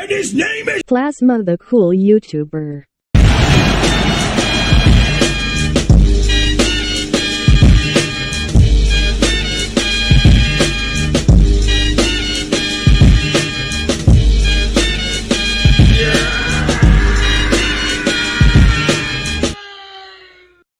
and his name is Plazma, the cool YouTuber.